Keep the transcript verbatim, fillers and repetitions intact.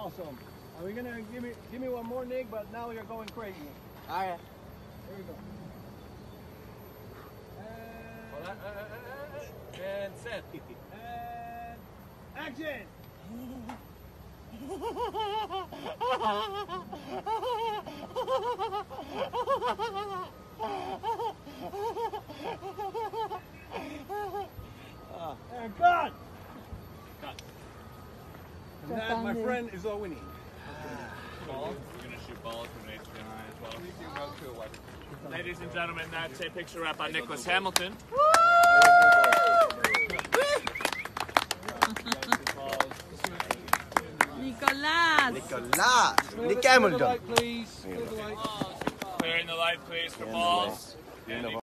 awesome. Are we gonna give me give me one more, Nick? But now you're going crazy. All right. Here we go. Hold on. Uh, uh, uh, uh, and set. And action. And cut. Cut. And that, my friend, is all we need. Balls. We're gonna shoot balls from H B I as well. Ladies and gentlemen, that's a picture wrap by Nicholas Halmiton. Nicholas. Nicholas. Nick Hamilton. Please. Clearing the light, please, for balls.